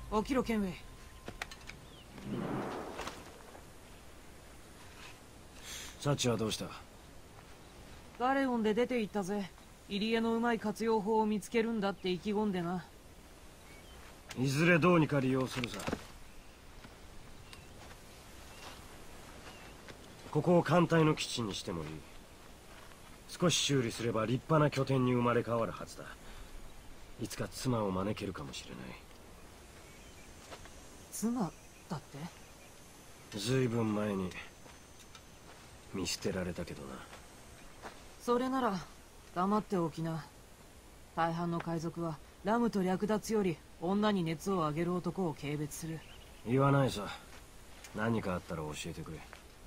起きろケンウェイ。 サチはどうした？ ガレオンで出て行ったぜ。入江のうまい活用法を見つけるんだって意気込んでな。 いずれどうにか利用するさ。ここを艦隊の基地にしてもいい。少し修理すれば立派な拠点に生まれ変わるはずだ。いつか妻を招けるかもしれない。 妻だって？ ずいぶん前に見捨てられたけどな。 それなら黙っておきな。大半の海賊はラムと略奪より女に熱を上げる男を軽蔑する。 言わないさ。何かあったら教えてくれ。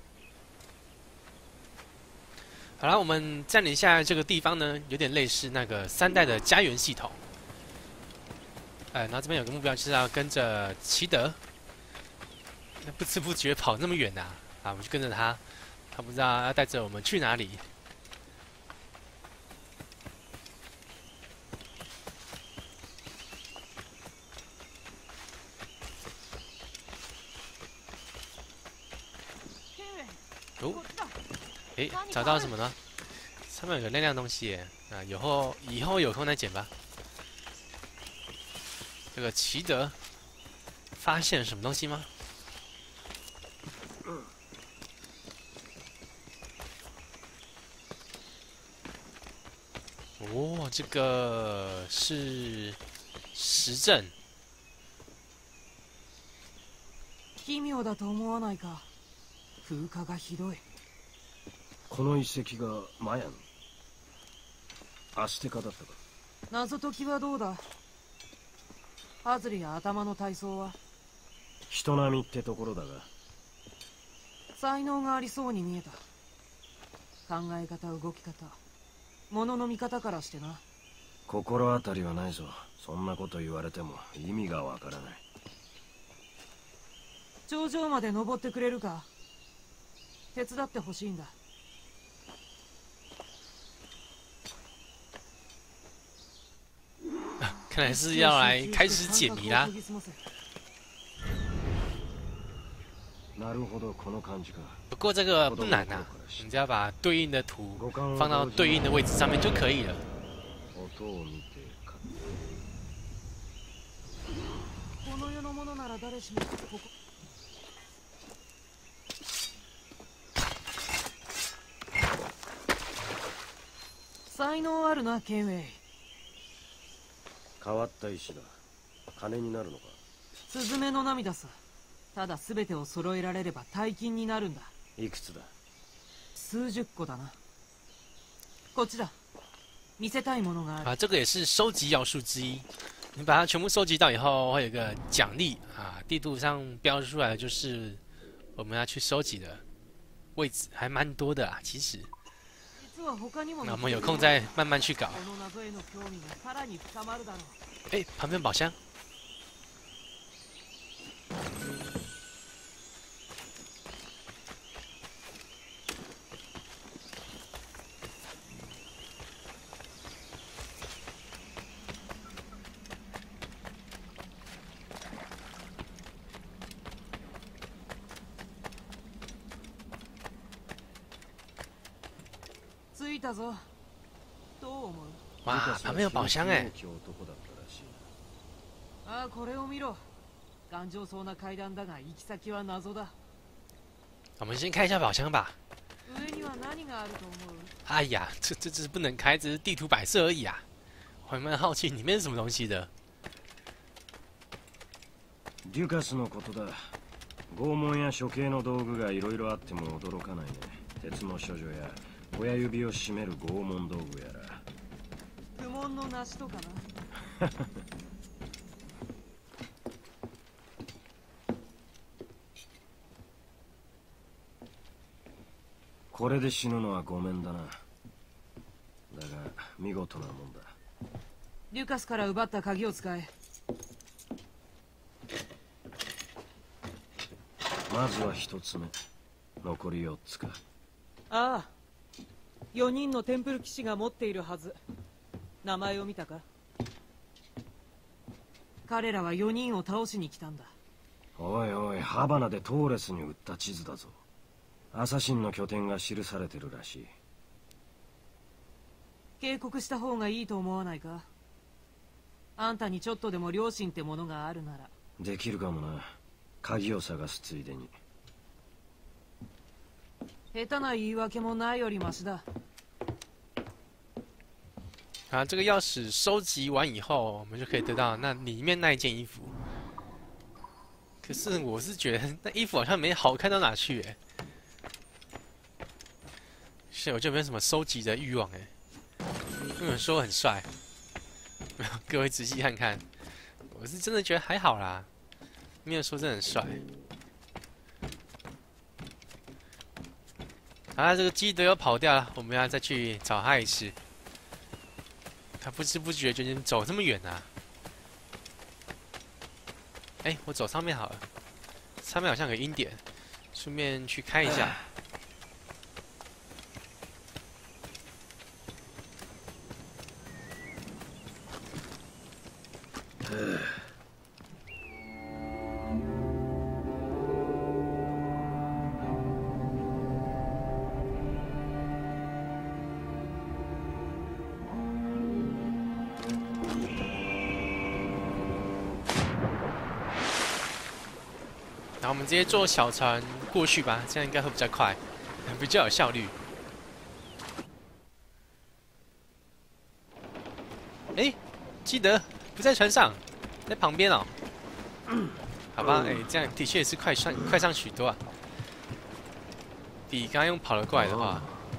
好了，我们占领下来这个地方呢，有点类似那个3代的家园系统。然后这边有个目标，就是要跟着奇德。那不知不觉跑那么远啊！我们就跟着他，他不知道要带着我们去哪里。哦，找到什么呢？上面有个亮亮东西耶！以后有空再捡吧。这个奇德发现了什么东西吗？哦，这个是石阵。 奇妙だと思わないか。風化がひどい。 この遺跡がマヤのアステカだったか。 謎解きはどうだ？パズルや頭の体操は人並みってところだが。 才能がありそうに見えた。考え方、動き方、物の見方からしてな。 心当たりはないぞ。そんなこと言われても意味がわからない。 頂上まで登ってくれるか？手伝ってほしいんだ。 看来是要来开始解谜啦。不过这个不难啊，你只要把对应的图放到对应的位置上面就可以了。 才能あるな、ケンウェイ。 変わった石だ。金になるのか？ スズメの涙さ。ただ全てを揃えられれば大金になるんだ。 いくつだ？ 数十個だな。こっちだ。見せたいものがある。 这个也是收集要素之一。你把它全部收集到以后，会有一个奖励啊，地图上标出来的就是我们要去收集的位置，还蛮多的啊，其实。那我们有空再慢慢去搞。旁边宝箱。 着いたぞ。どう思う？ 哇，旁边有宝箱哎！ ああ、これを見ろ。頑丈そうな階段だが行き先は謎だ。 我们先看一下宝箱吧。 上には何があると思う？ 哎呀，这是不能开，只是地图摆设而已啊！我还蛮好奇里面是什么东西的。 デュカスのことだ。拷問や処刑の道具がいろいろあっても驚かないね。鉄の処女や親指を締める拷問道具やら。 不問のなしとかな。 これで死ぬのはごめんだな。だが見事なもんだ。 リュカスから奪った鍵を使え。 まずは一つ目。残り4つか。 ああ、4人のテンプル騎士が持っているはず。名前を見たか？ 彼らは4人を倒しに来たんだ。 おいおい、ハバナでトーレスに売った地図だぞ。アサシンの拠点が記されてるらしい。 警告した方がいいと思わないか？あんたにちょっとでも良心ってものがあるなら。 できるかもな。鍵を探すついでに。 下手な言い訳もないよりマシだ。 啊，这个钥匙收集完以后，我们就可以得到那里面那一件衣服。可是我是觉得那衣服好像没好看到哪去哎，所以我就没有什么收集的欲望哎。有人说很帅，没有，各位仔细看看，我是真的觉得还好啦，没有说真的很帅。好啦，这个基德又跑掉了，我们要再去找他一次。他不知不觉就已经走这么远啊！哎，我走上面好了，上面好像有个鹰点，顺便去开一下。然后我们直接坐小船过去吧，这样应该会比较快，比较有效率。哎，基德不在船上，在旁边哦。好吧，哎，这样的确是快上许多啊，比刚刚用跑得过来的话。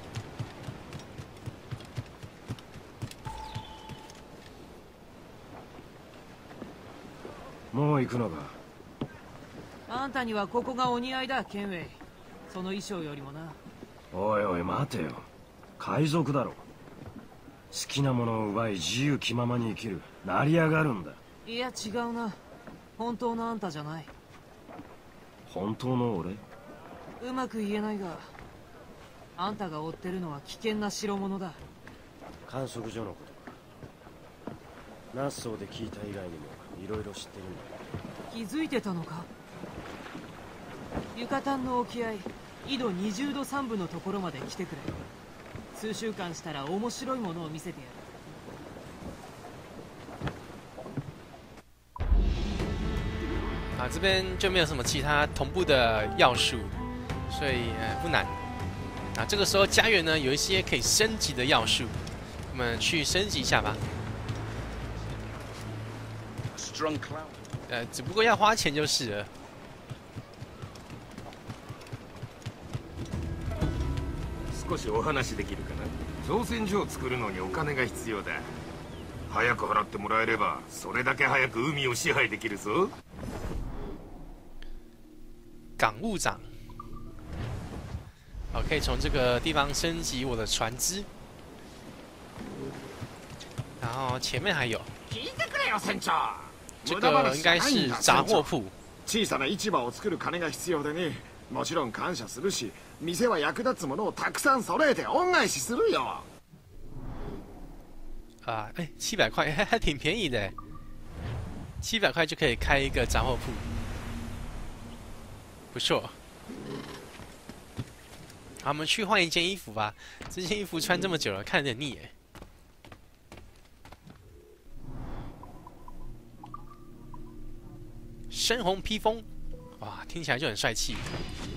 もう行くのか。 あんたにはここがお似合いだ、ケンウェイ。その衣装よりもな。 おいおい待てよ。海賊だろ。好きなものを奪い自由気ままに生きる。成り上がるんだ。 いや違うな。本当のあんたじゃない。 本当の俺？ うまく言えないが、あんたが追ってるのは危険な代物だ。 観測所のことか。ナッソーで聞いた以外にもいろいろ知ってるんだ。 気づいてたのか？ユカタンの沖合、緯度20度3分のところまで来てくれ。数週間したら面白いものを見せてやる。 啊，这边就没有什么其他同步的要素，所以不难。啊，这个时候家园呢有一些可以升级的要素，我们去升级一下吧。只不过要花钱就是了。 少しお話できるかな。造船所を作るのにお金が必要だ。早く払ってもらえればそれだけ早く海を支配できるぞ。 港务长，好，可以从这个地方升级我的船只。然后前面还有，这个应该是杂货铺。 小さな市場を作る金が必要でね。もちろん感謝するし、店は役立つものをたくさん揃えて恩返しするよ。 啊，哎，700块还挺便宜的，700块就可以开一个杂货铺，不错。好，我们去换一件衣服吧，这件衣服穿这么久了，看有点腻哎。深红披风，哇，听起来就很帅气。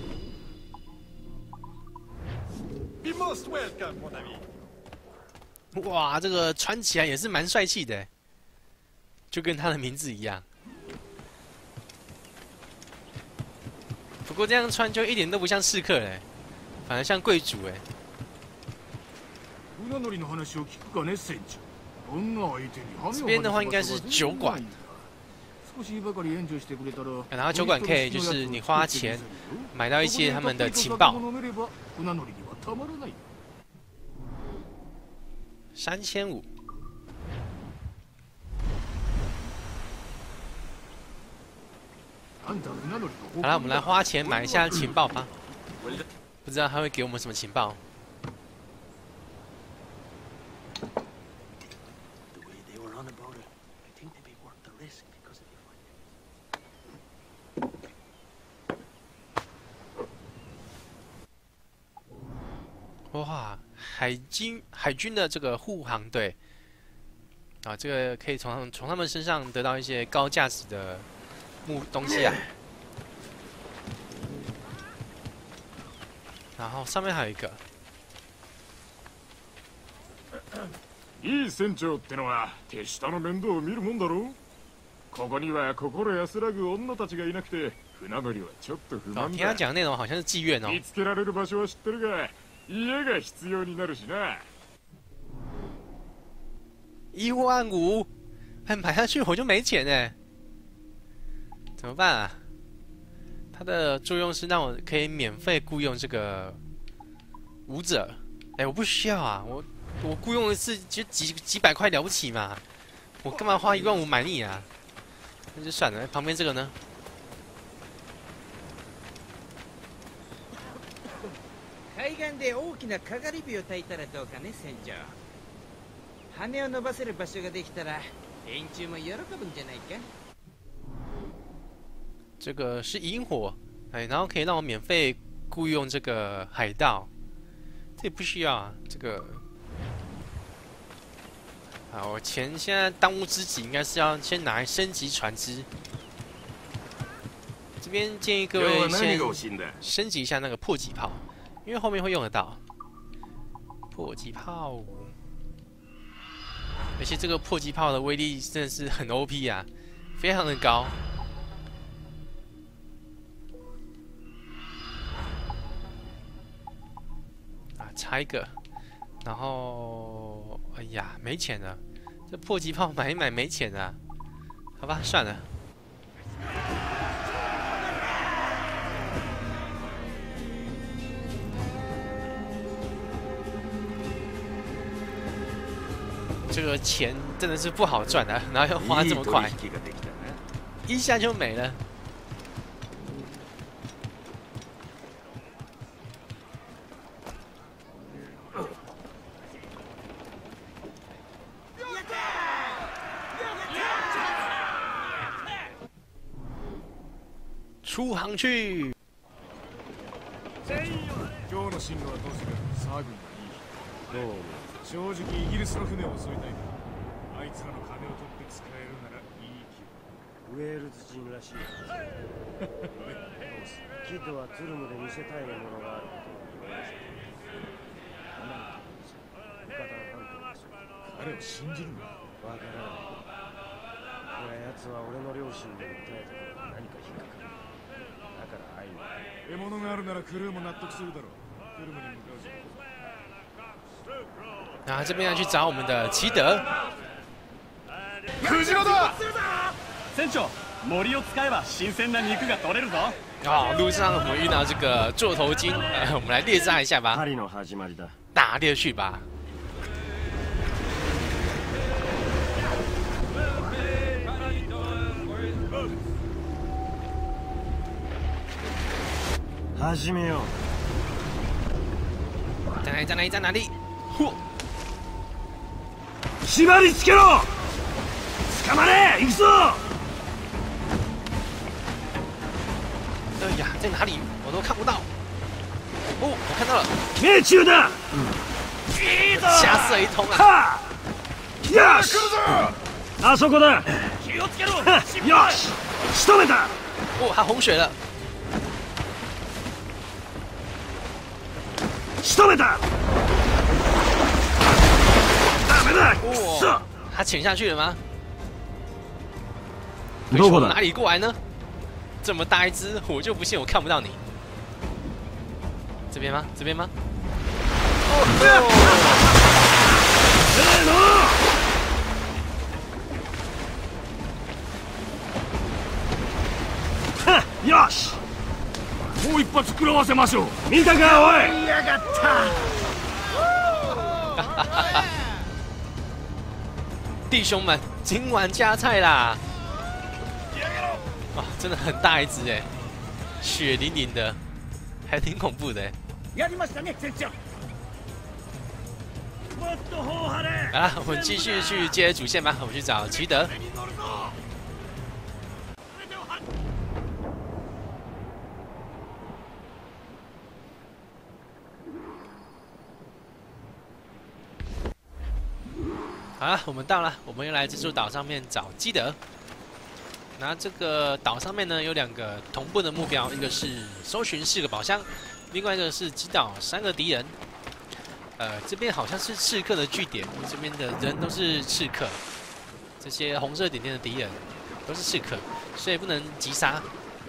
哇，这个穿起来也是蛮帅气的，就跟他的名字一样。不过这样穿就一点都不像刺客嘞，反而像贵族哎。这边的话应该是酒馆。然后酒馆可以就是你花钱买到一些他们的情报。3500。好了，我们来花钱买一下情报吧。不知道他会给我们什么情报。 哇，海军的这个护航队啊，这个可以从他们身上得到一些高价值的东西啊。然后上面还有一个。 いい船長ってのは手下の面倒を見るもんだろう。ここには心安らぐ女たちがいなくて船乗りはちょっと不満听他だ。 讲的内容好像是妓院哦。 見つけられる場所は知ってるが家が必要になるしな。 15000，买下去我就没钱哎，怎么办啊？它的作用是让我可以免费雇佣这个舞者。哎，我不需要啊，我雇佣一次就几百块了不起嘛，我干嘛花15000买你啊？那就算了。旁边这个呢？ 海岸で大きなかがり火を焚いたらどうかね、船長。羽を伸ばせる場所ができたら連中も喜ぶんじゃないか。 这个是萤火，哎，然后可以让我免费雇佣这个海盗，这也不需要啊。这个啊，我现在当务之急应该是要先拿来升级船只。这边建议各位先升级一下那个迫击炮，因为后面会用得到迫击炮。而且这个迫击炮的威力真的是很 OP 啊，非常的高。插一个，然后哎呀，没钱了，这迫击炮买一买没钱啊，好吧，算了。这个钱真的是不好赚的，然后要花这么快，一下就没了。出航去。 今日の進路はどうする？サー軍がいい。どうも。正直イギリスの船を襲いたいが、あいつらの金を取って使えるならいい気分。 ウェールズ人らしい。キッドはトゥルムで見せたいものがあることを言われている。 彼を信じるの？ わからない。これ奴は俺の両親に訴えたから何か引っかかる。だから会いに。 獲物があるならクルーも納得するだろう。トゥルムに向かうぞ。 然后这边要去找我们的奇德。 クジラだ！ 船長、森を使えば新鮮な肉が取れるぞ。 哦，路上我们遇到这个座头鲸，我们来猎杀一下吧。 狩りの始まりだ。 打猎去吧。 始めよう。在哪里？在哪里？嚯！ 縛り付けろ！捕まれ！行くぞ！ 哎呀，在哪里？我都看不到。哦，我看到了。 命中だ！ 瞎射一通啊！ よし！あそこだ！よし！仕留めた！ 哦，他洪水了。 仕留めた！ダメだ！ 哦，他潜下去了吗？ どこだ？ 哪里过来呢？这么大一只，我就不信我看不到你。这边吗？这边吗？ よし！ もう一発食らわせましょう。 見たかおい！ やがった！ 弟兄们，今晚加菜啦！哇，真的很大一只哎，血淋淋的，还挺恐怖的哎。 やりましたね、船長。 好了，我们继续去接主线吧，我们去找奇德。好了，我们到了，我们又来这座岛上面找基德。那这个岛上面呢有2个同步的目标，一个是搜寻4个宝箱，另外一个是击倒3个敌人。这边好像是刺客的据点，这边的人都是刺客，这些红色点点的敌人都是刺客，所以不能击杀。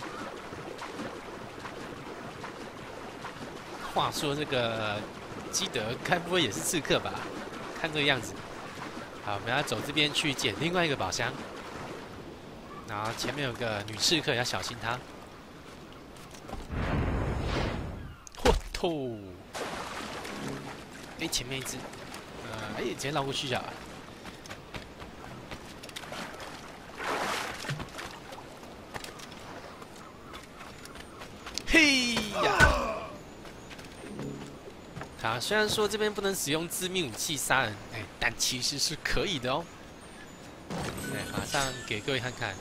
话说这个基德该不会也是刺客吧？看这个样子。好，我们要走这边去捡另外一个宝箱。然后前面有个女刺客，要小心她。嚯透！哎，前面一只，直接绕过去就好了。嘿呀！好，虽然说这边不能使用致命武器杀人，但其实是可以的哦。马上给各位看看。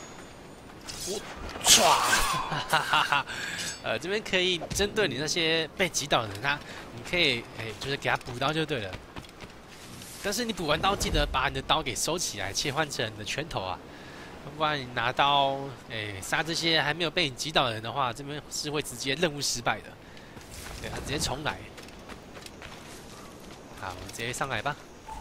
唰，哈哈哈！这边可以针对你那些被击倒的人啊，你可以就是给他补刀就对了。但是你补完刀，记得把你的刀给收起来，切换成你的拳头啊，不然你拿刀杀这些还没有被你击倒的人的话，这边是会直接任务失败的。对啊，直接重来。好，我们直接上来吧。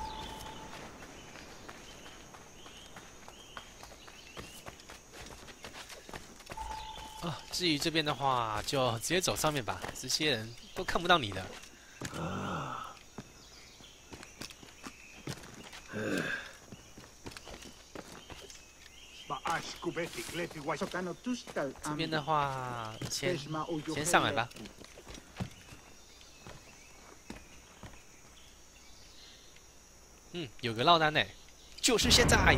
至于这边的话，就直接走上面吧，这些人都看不到你的。这边的话，先上来吧。有个落单呢，就是现在。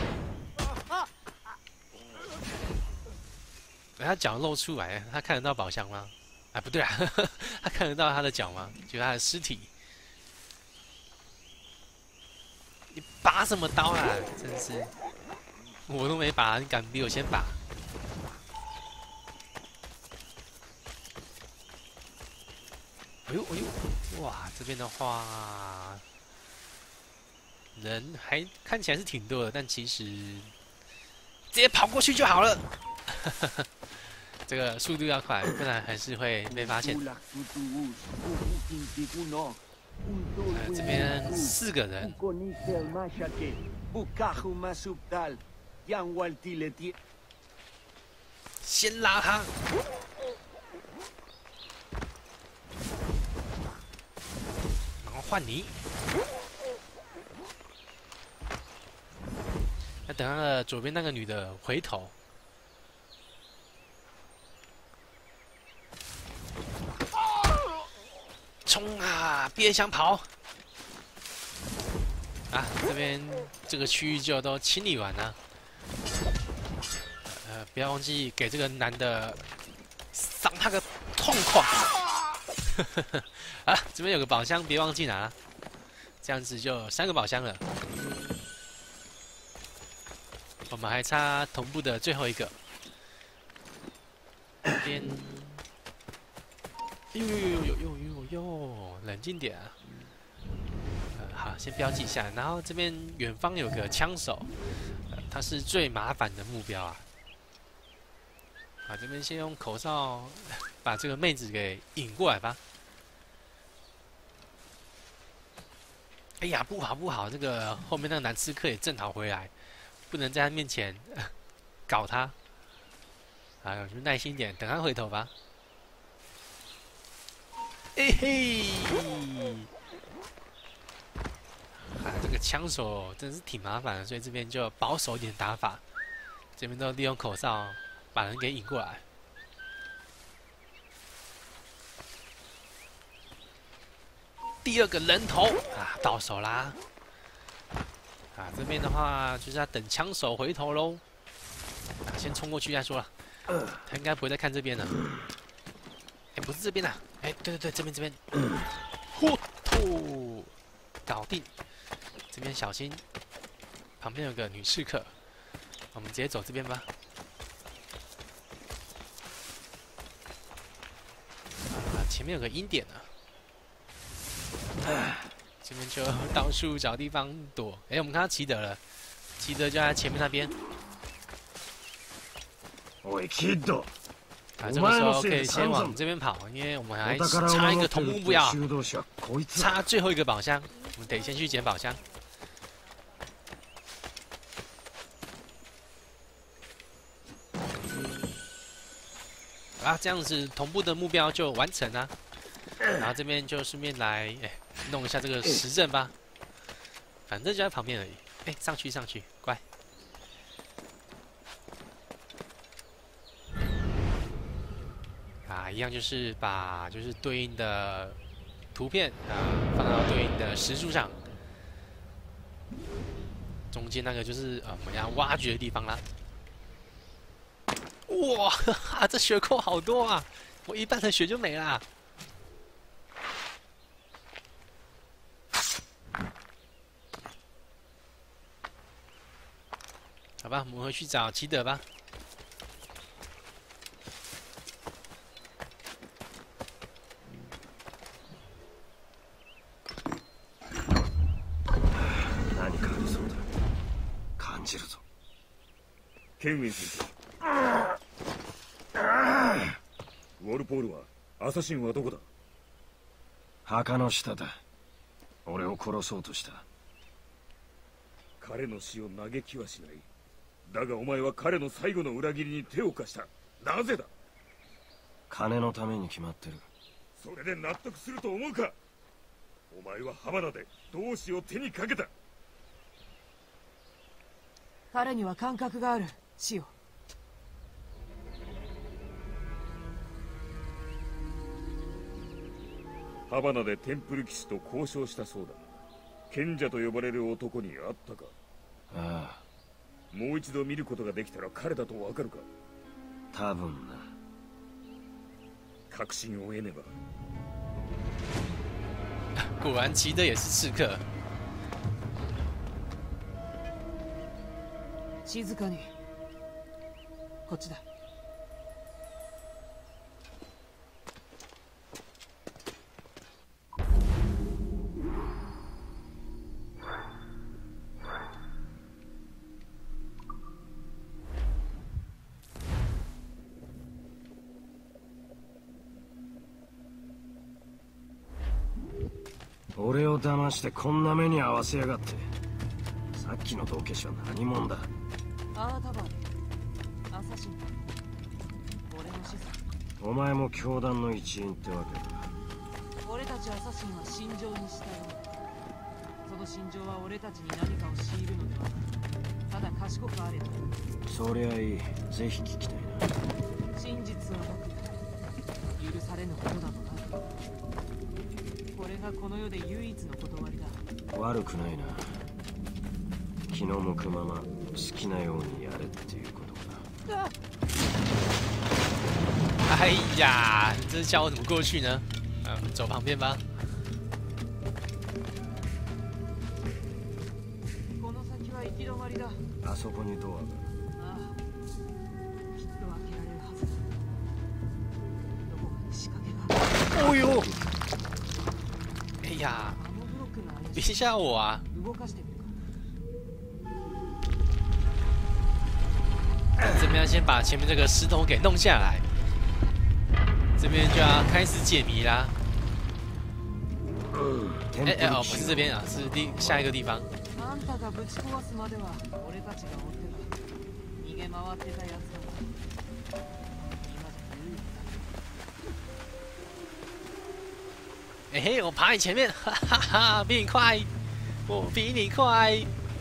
他脚露出来，他看得到宝箱吗？啊，不对啊，他看得到他的脚吗？就是他的尸体。你拔什么刀啊？真是，我都没拔，你敢比我先拔？哎呦哎呦，哇，这边的话，人还看起来是挺多的，但其实直接跑过去就好了。这个速度要快，不然还是会被发现。这边4个人，先拉他。然后换你。那等那个左边那个女的回头。冲啊！别想跑！啊，这边这个区域就都清理完了。不要忘记给这个男的赏他个痛快。啊，这边有个宝箱，别忘记拿。这样子就3个宝箱了。我们还差同步的最后一个。这边。呦，冷静点啊！好，先标记一下。然后这边远方有个枪手，他是最麻烦的目标啊。这边先用口哨把这个妹子给引过来吧。哎呀，不好，这个后面那个男刺客也正好回来，不能在他面前搞他。啊，就耐心一点，等他回头吧。嘿嘿，这个枪手真是挺麻烦的，所以这边就保守一点打法，这边都利用口哨把人给引过来。第2个人头啊，到手啦！这边的话就是要等枪手回头喽。先冲过去再说了，他应该不会再看这边了。不是这边啊！对，这边。呼吐！ 搞定。这边小心，旁边有个女刺客，我们直接走这边吧。前面有个鹰点呢，这边就到处找地方躲。哎，我们看到奇德了，奇德就在前面那边。 おいキッド。 啊，这个时候可以先往这边跑，因为我们还差一个同目标，差最后一个宝箱，我们得先去捡宝箱。啊，这样子同步的目标就完成了。然后这边就顺便来弄一下这个时阵吧，反正就在旁边而已。哎，上去上去，乖。啊，一样就是把对应的图片放到对应的石柱上，中间那个就是我们要挖掘的地方啦。哇，哈哈，这血扣好多啊！我一半的血就没啦。好吧，我们回去找奇德吧。 何かありそうだ。感じるぞ。 ケンウィン先生。ウォルポールはアサシンはどこだ？ 墓の下だ。俺を殺そうとした。 彼の死を嘆きはしない。だがお前は彼の最後の裏切りに手を貸した。なぜだ？ 金のために決まってる。 それで納得すると思うか？お前は浜田で同志を手にかけた。 彼には感覚がある。シオ。 ハバナでテンプル騎士と交渉したそうだ。賢者と呼ばれる男に会ったか？ ああ。もう一度見ることができたら彼だとわかるか？ 多分な。 確信を得ねば。 果然奇德也是刺客。 静かに。こっちだ。 俺を騙してこんな目に遭わせやがって。さっきの道化師は何者だ？ アータバーでアサシンだ。俺の子孫。 お前も教団の一員ってわけだ。 俺たちアサシンは心情に従う。その心情は俺たちに何かを強いるのではなく、ただ賢くあれと。 そりゃいい。ぜひ聞きたいな。 真実を暴く。許されぬことだとな。これがこの世で唯一の断りだ。 悪くないな。気の向くまま好きなようにやれっていうことか。 哎呀，你这是教我怎么过去呢？走旁边吧。 この先は行き止まりだ。 あそこにドアが。 ああ、きっと開けられるはずだ。どこかに仕掛けが。 哦呦！哎呀，别吓我啊！这边要先把前面这个石头给弄下来，这边就要开始解谜啦。不是这边啊，是下一个地方。哎嘿，我爬你前面，哈哈哈，比你快，我比你快。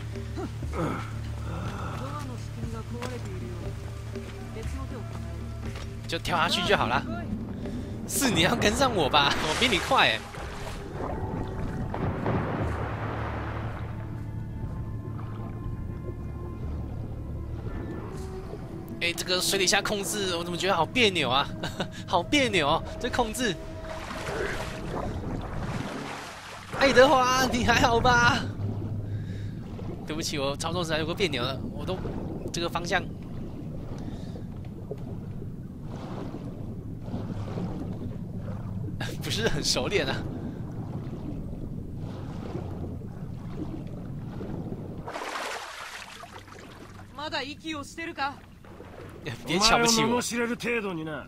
就跳下去就好了。是你要跟上我吧？我比你快哎。哎，这个水底下控制，我怎么觉得好别扭啊？好别扭哦，这控制。哎爱德华，你还好吧？对不起，我操纵实在有个别扭了，我都这个方向。不是很熟练啊。 まだ息をしてるか？ 别瞧不起我。 罵れる程度にな。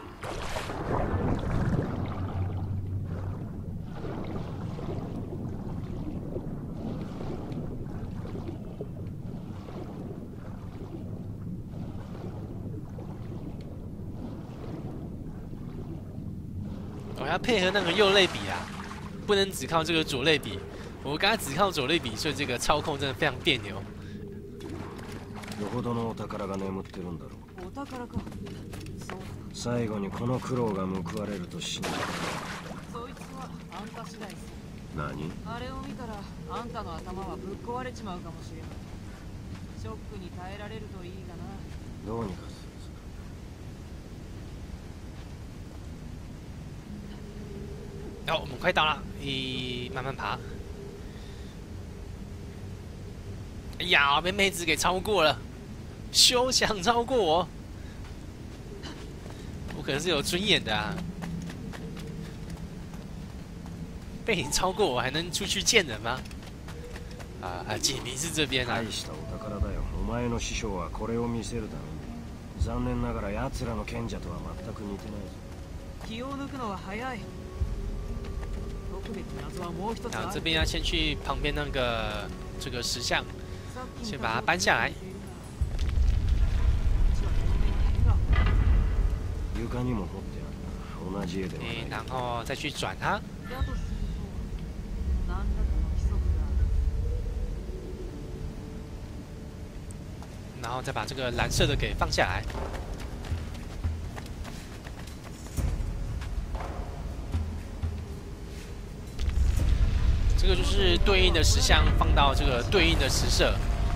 我要配合那个右类比啊，不能只靠这个左类比。我刚才只靠左类比，所以这个操控真的非常别扭。 よほどのお宝が眠ってるんだろう。 お宝か。そう。 最後にこの苦労が報われると信じた。 そいつはあんた次第さ。 何？ あれを見たらあんたの頭はぶっ壊れちまうかもしれない。ショックに耐えられるといいがな。 どうにかする。 好，我们快到了，慢慢爬。哎呀，被妹子给超过了，休想超过我！我可能是有尊严的啊，被你超过我还能出去见人吗？解谜是这边啊。 大したお宝だよ。お前の師匠はこれを見せるだろう。残念ながら奴らの賢者とは全く似てないぞ。 気を抜くのは早い。 好，这边要先去旁边那个这个石像，先把它搬下来。然后再去转它。然后再把这个蓝色的给放下来。这个就是对应的石像放到这个对应的石舍，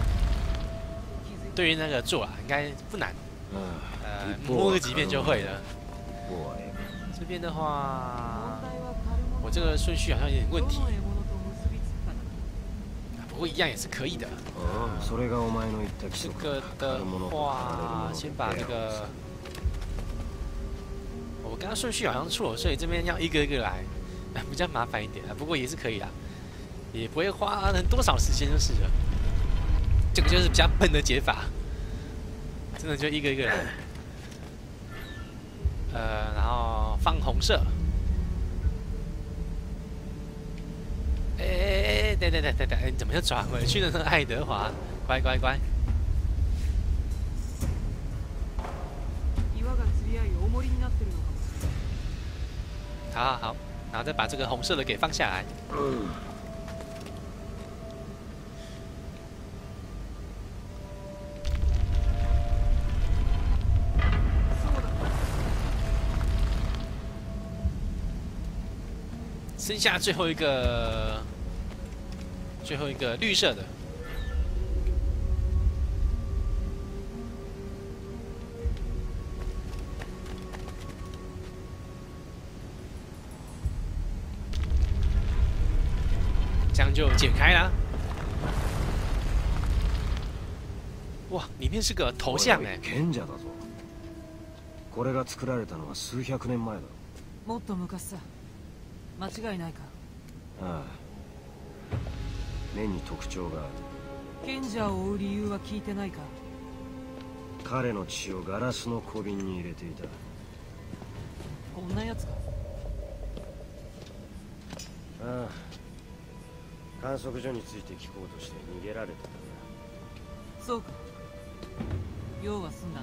对应那个做啊，应该不难。摸个几遍就会了。这边的话，我这个顺序好像有点问题，不过一样也是可以的。这个的话，先把这个，我刚刚顺序好像错，所以这边要一个一个来，比较麻烦一点，不过也是可以啦。也不会花多少时间就是了，这个就是比较笨的解法，真的就一个一个来。然后放红色。对，怎么又转回去了呢？爱德华，乖。好，然后再把这个红色的给放下来。剩下最后一个绿色的，这样就解开了。哇，里面是个头像哎。 賢者だぞ。これが作られたのは数百年前だろ。 もっと昔さ。間違いないか。 ああ。目に特徴がある。 賢者を追う理由は聞いてないか。 彼の血をガラスの小瓶に入れていた。 こんなやつか。 ああ。観測所について聞こうとして逃げられたんだな。 そうか。用は済んだな。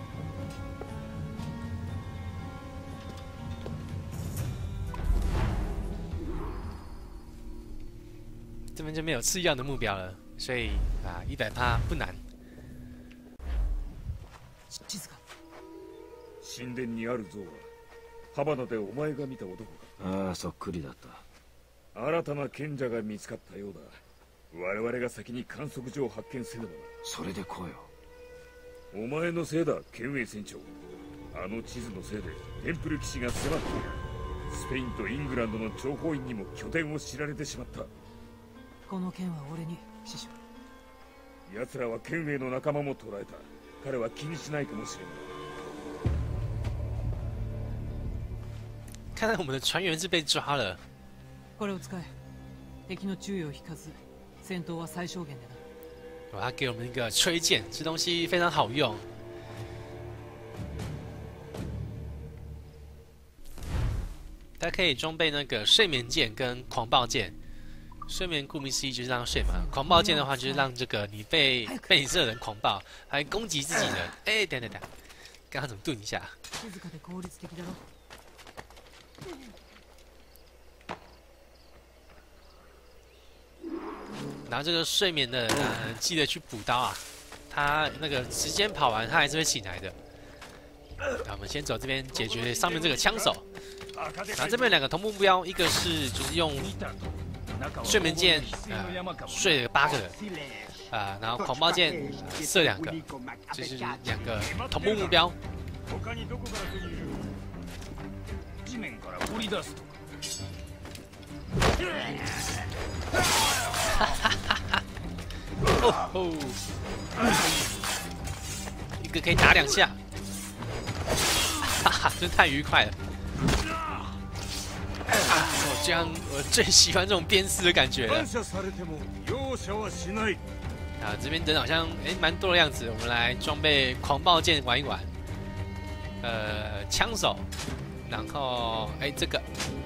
这边就没有次要的目标了，所以100%不难。 地図か。 神殿にある像は浜田でお前が見た男か。 ああ、そっくりだった。 新たな賢者が見つかったようだ。我々が先に観測所を発見せねばな。 それで来よ。 お前のせいだ、ケンウェイ船長。あの地図のせいでテンプル騎士が迫っている。 スペインとイングランドの諜報員にも拠点を知られてしまった。 この件は俺に、師匠。 奴らはケンウェイの仲間も捕らえた。彼は気にしないかもしれない。 看来我们的船员是被抓了。 これを使え。敵の注意を引かず、戦闘は最小限でな。 他给我们一个吹剑，这东西非常好用。它可以装备那个睡眠剑跟狂暴剑。睡眠顾名思义就是让睡嘛，狂暴剑的话就是让这个你被你这人狂暴，还攻击自己人。哎，等，刚刚怎么顿一下？然后这个睡眠的人记得去补刀啊，他那个时间跑完他还是会醒来的。那我们先走这边解决上面这个枪手，然后这边有两个同步目标，一个是就是用睡眠剑睡了8个人，然后狂暴剑射2个，就是2个同步目标。哦，一个可以打2下，哈哈，真太愉快了。这样我最喜欢这种鞭尸的感觉了。这边人好像蛮多的样子，我们来装备狂暴剑玩一玩。枪手，然后这个。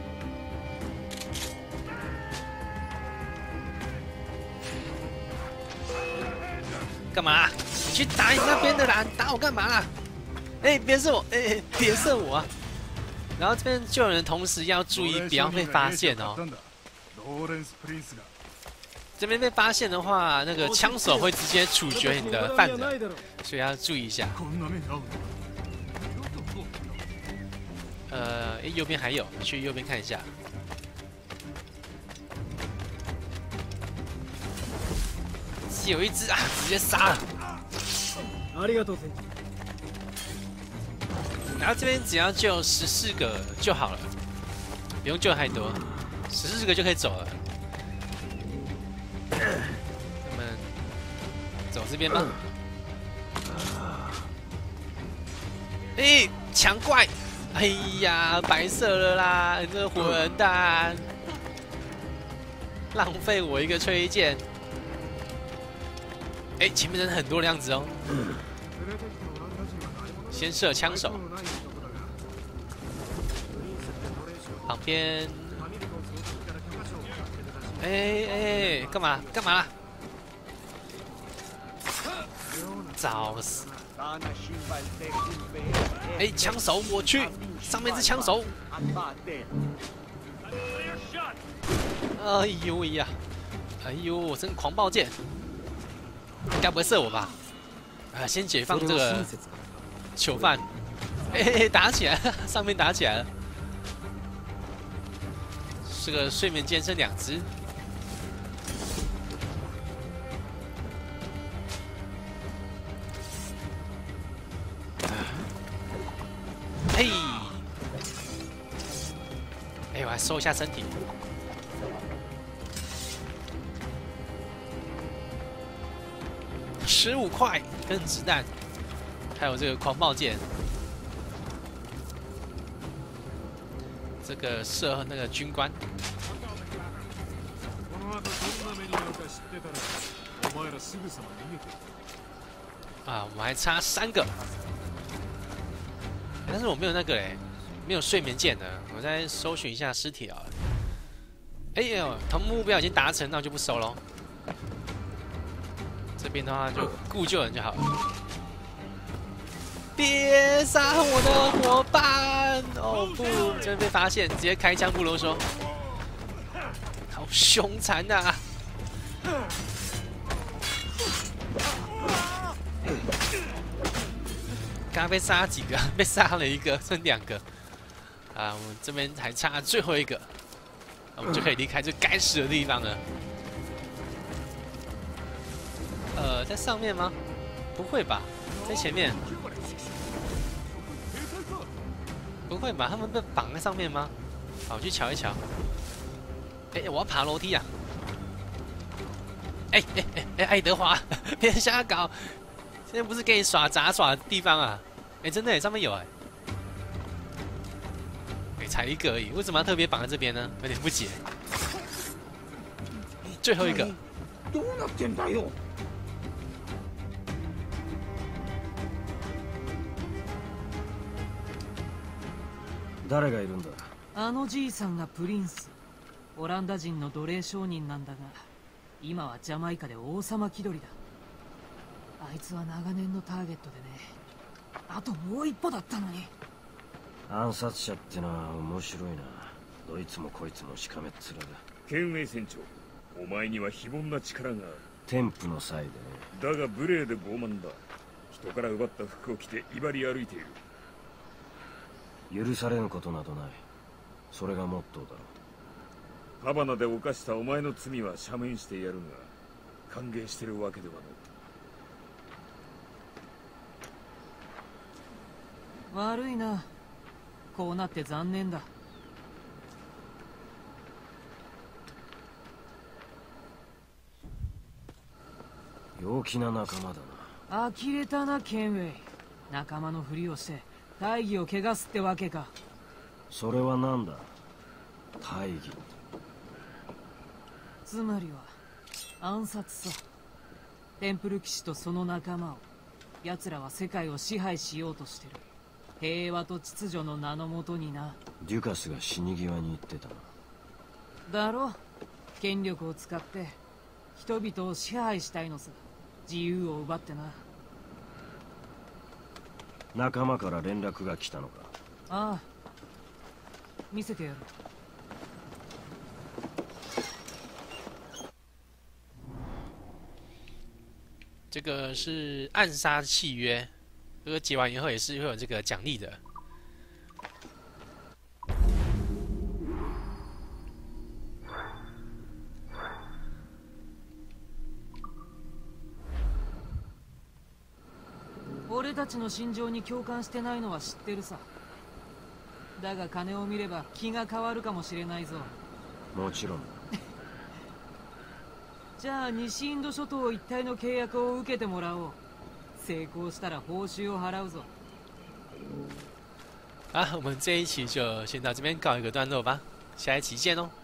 干嘛啦？你去打你那边的啦！打我干嘛啦？别射我！别射我啊！然后这边救人的同时要注意，不要被发现哦。这边被发现的话，那个枪手会直接处决你的犯人，所以要注意一下。右边还有，去右边看一下。有一只啊，直接杀了。然后这边只要救14个就好了，不用救太多，14个就可以走了。我们走这边吧。抢怪！哎呀，白色了啦！你这个混蛋，浪费我一个吹剑。前面人很多的样子哦。先射枪手，旁边，干嘛啦？找死！枪手我去，上面是枪手。哎呦呀！我真狂暴剑。该不会射我吧？先解放这个囚犯。打起来了，上面打起来了。是个睡眠剑，剩2只。我还收一下身体。15块跟子弹，还有这个狂暴剑，这个射那个军官。我们还差3个，但是我没有那个没有睡眠剑的，我再搜寻一下尸体啊。同目标已经达成，那我就不收喽。这边的话就顾救人就好了。别杀我的伙伴！不，这边被发现，直接开枪不啰嗦，好凶残呐！刚刚被杀几个？被杀了1个，剩2个。我们这边还差最后1个，我们就可以离开这该死的地方了。在上面吗？不会吧，在前面。不会吧？他们被绑在上面吗？ 好，我去瞧一瞧。哎，我要爬楼梯啊！哎，爱德华，别瞎搞！现在不是给你杂耍的地方啊！哎，真的，上面有哎。哎，才一个而已，为什么要特别绑在这边呢？有点不解。最后一个。 どうなってんだよ。 誰がいるんだ？ あのじいさんがプリンス。オランダ人の奴隷商人なんだが、今はジャマイカで王様気取りだ。あいつは長年のターゲットでね。あともう一歩だったのに。 暗殺者ってのは面白いな。どいつもこいつもしかめっ面だ。 ケンウェイ船長、お前には非凡な力がある。 添付の際でね。 だが無礼で傲慢だ。人から奪った服を着て威張り歩いている。 許されぬことなどない。それがモットーだろう。 ハバナで犯したお前の罪は赦免してやるが、歓迎してるわけではない。 悪いな。こうなって残念だ。 陽気な仲間だな。呆れたな、ケンウェイ。仲間のふりをして大義を汚すってわけか。 それは何だ？大義。 つまりは暗殺さ。テンプル騎士とその仲間を。奴らは世界を支配しようとしてる。平和と秩序の名のもとにな。 デュカスが死に際に言ってたな。 だろ。権力を使って人々を支配したいのさ。自由を奪ってな。 仲間から連絡が来たのか？ ああ。見せてやる。 这个是暗杀契约，这个结完以后也是会有这个奖励的。 俺たちの心情に共感してないのは知ってるさ。だが金を見れば気が変わるかもしれないぞ。 もちろん。 じゃあ西インド諸島一帯の契約を受けてもらおう。成功したら報酬を払うぞ。 好，我们这一期就先到这边告一个段落吧，下一期见喽。